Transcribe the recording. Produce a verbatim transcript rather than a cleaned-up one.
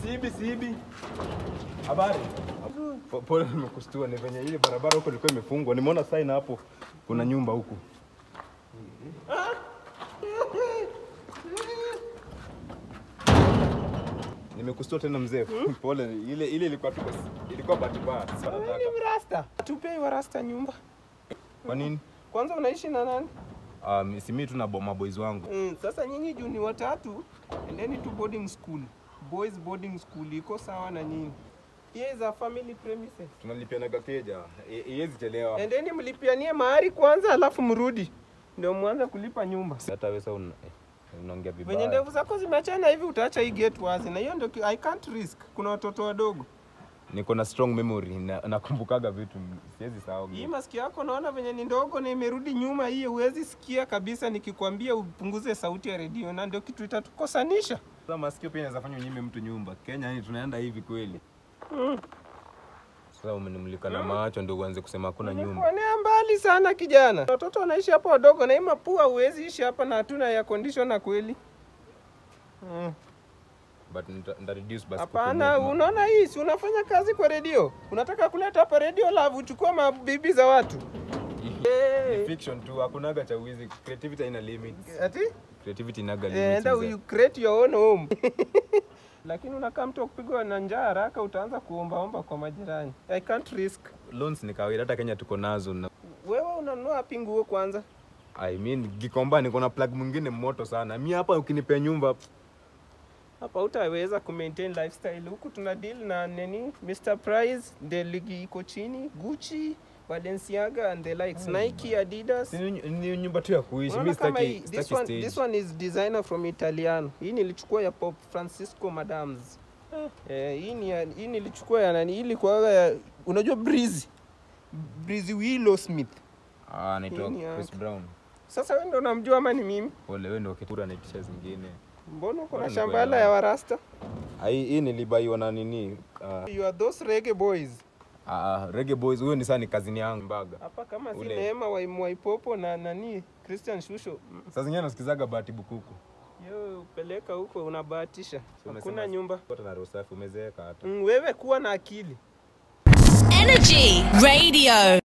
Sibi sibi. Habari. Pole nimekustua ni venye ile barabara huko ilikuwa imefungwa. Nimeona sign hapo kuna nyumba huku. Nimekustua tena mzee. Pole ile ile ilikuwa tu ilikuwa bahati mbaya. Ni rasta. Tupei wa rasta nyumba. Kwa nini? Kwanza unaishi na nani? Um, si mimi tu na maboys wangu. Mm, sasa nyinyi juu ni watatu, endeni to boarding school. Boys boarding school iko sawa na nyinyi. Here is a family premises. Tunalipiana gakeja. Iwezi chelewa. Endeni mlipianie mahari kwanza alafu mrudi. Ndio mwanze kulipa nyumba. Hata wewe sasa unaongea vibaya. Venye ndevu zako zimeachana hivi utaacha hii gate wazi. Na hiyo ndio I can't risk. Kuna watoto wadogo. Niko na strong memory na nakumbukaga vitu siwezi sahau. Hii masikio yako naona venye ni ndogo na imerudi nyuma, hii huwezi sikia kabisa nikikwambia upunguze sauti ya redio, na ndio kitu itatukosanisha. Sasa masikio pia inaweza fanya unyime mtu nyumba. Kenya yani tunaenda hivi kweli. Mm. Sasa umenimulika na macho ndio uanze kusema hakuna nyumba. Unaonea mbali sana kijana. Watoto wanaishi hapa wadogo na hii mapua huwezi ishi hapa na hatuna air conditioner kweli. Mm. But nda reduce basi. Hapana, unaona hii si unafanya kazi kwa redio. Unataka kuleta hapa redio live uchukua mabibi za watu. Ni fiction tu, hakunaga cha wizi. Creativity haina limits. Ati? Creativity inaga limits. And you create your own home. Lakini unakaa mtu kupigwa na njaa haraka utaanza kuomba omba kwa majirani. I can't risk. Loans ni kawaida hata Kenya tuko nazo. Wewe unanunua wapi nguo kwanza? I mean Gikomba niko na plug mwingine moto sana. Mimi hapa ukinipea nyumba hapa utaweza ku maintain lifestyle. Huku tuna deal na nini? Mister Price, the ligi iko chini, Gucci, Balenciaga and the likes. Hmm. Nike, Adidas. Ni nyumba tu ya kuishi. Mimi sitaki this one stage. This one is designer from Italiano. Hii nilichukua ya Pop Francisco Madams. Eh, eh hii ni hii nilichukua ya nani? Ili kwa ya, unajua Breezy. Breezy Willow Smith. Ah, naitwa Chris Brown. Sasa wewe ndio unamjua ama ni mimi? Pole, wewe ndio kitura na t-shirt zingine. Mbona uko na shambala ya warasta? Ai hii nilibaiwa na nini? Uh, you are those reggae boys. Ah, uh, reggae boys huyo ni sana kazini yangu mbaga. Hapa kama si Neema wa Mwaipopo na nani Christian Shusho. Sasa zingine nasikizaga bahati bukuku. Yo peleka huko unabahatisha. Hakuna nyumba. Pata na roho safi umezeeka hata. Mm, wewe kuwa na akili. Energy Radio.